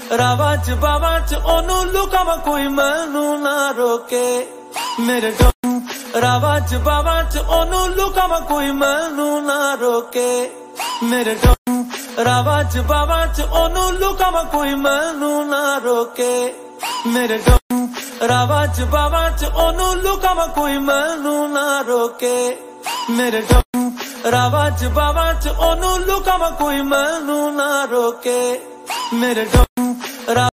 रावा च बावा च ओनू लुकावा कोई मैनू ना रोके। मेरे डोम रावा च बावा च ओनू लुकावा कोई मैनू ना रोके। मेरे डोम रावा च बावा च ओनू लुकावा कोई मैनू ना रोके। मेरे डोम रावा च बावा च ओनू लुकावा कोई मैनू ना रोके। मेरे डोम रावा च बावा च ओनू लुकावा कोई मैनू ना रोके। मेरे डोम